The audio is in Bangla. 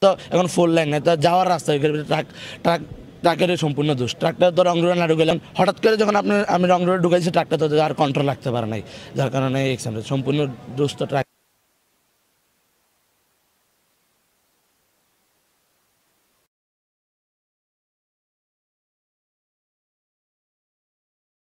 তো এখন 4 লাইন নাই, তো যাওয়ার রাস্তা ট্রাকের সম্পূর্ণ দোষ। ট্রাকটা তো রং রোডে না ঢুকালাম, হঠাৎ করে যখন আমি রং রোডে ঢুকাইছি ট্রাকটা তো আর কন্ট্রোল রাখতে পারে নাই, যার কারণে সম্পূর্ণ দোষ তো ট্রাক।